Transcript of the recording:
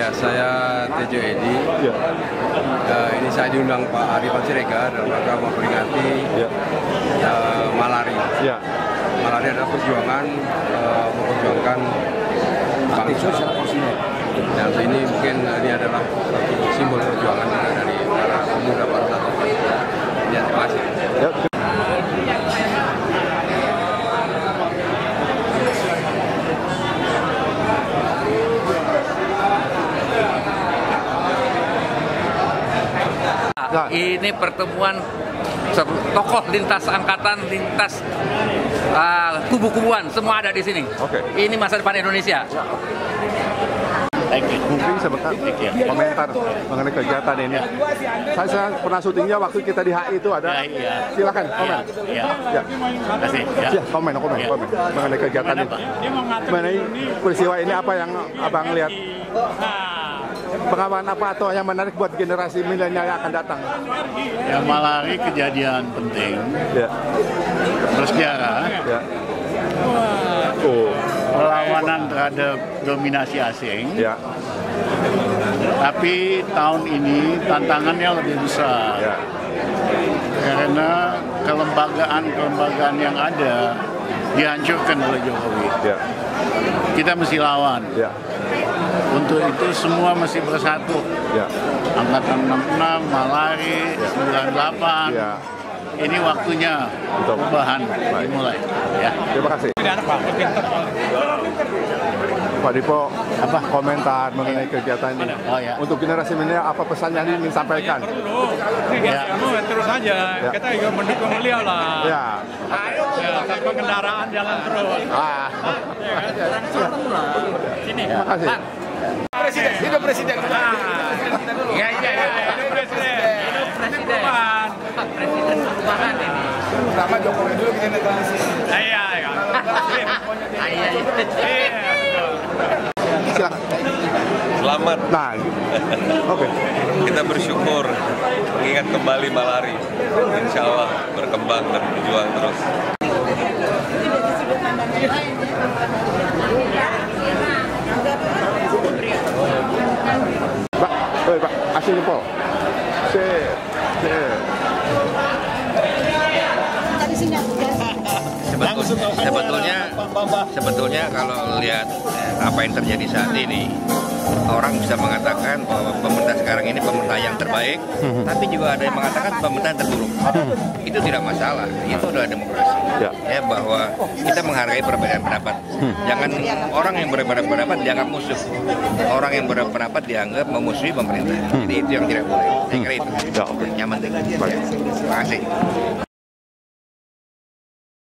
Ya, saya Tejo Edi. Ya. Ini saya diundang Pak Arifan Siregar dalam rangka memperingati malari. Ya. Malari adalah perjuangan memperjuangkan bangsa. Dan ini mungkin ini adalah satu simbol perjuangan dari para pemuda bangsa. Ya, terima kasih. Ya. Ini pertemuan tokoh lintas angkatan, lintas kubu-kubuan, semua ada di sini. Ini masa depan Indonesia. Mungkin sebentar komentar mengenai kegiatan ini. Saya pernah syutingnya waktu kita di HI itu ada. Silakan komen. Ya. Komen mengenai kegiatan ini. Mengenai peristiwa ini apa yang abang lihat? Pengalaman apa atau yang menarik buat generasi milenial yang akan datang? Ya, malari kejadian penting, bersejarah, perlawanan terhadap dominasi asing. Ya. Tapi tahun ini tantangannya lebih besar, karena kelembagaan yang ada dihancurkan oleh Jokowi. Kita mesti lawan. Untuk itu semua mesti bersatu. Angkatan 66, malari, 98. Ini waktunya perubahan dimulai. Terima kasih. Pak Dipo, apa komentar mengenai kegiatan ini? Untuk generasi milenial apa pesan yang ingin sampaikan? Terus aja, kita juga mendukung beliau lah. Tanpa kendaraan jalan terus. Terima kasih. Hidup presiden. Hidup presiden. Presiden perubahan ini. Sama Jokowi dulu kita netralisir. Selamat. Oke. Kita bersyukur mengingat kembali malari. Insya Allah berkembang dan berjuang terus. Pak, asli Pol. Sebetulnya kalau lihat apa yang terjadi saat ini, orang bisa mengatakan bahwa pemerintah sekarang ini pemerintah yang terbaik, tapi juga ada yang mengatakan pemerintah yang terburuk. Itu tidak masalah, itu adalah demokrasi. Ya, bahwa kita menghargai perbedaan pendapat. Jangan orang yang berbeda pendapat dianggap musuh, orang yang berbeda pendapat dianggap memusuhi pemerintah. Jadi itu yang tidak boleh. Saya kira itu nyaman. Terima kasih.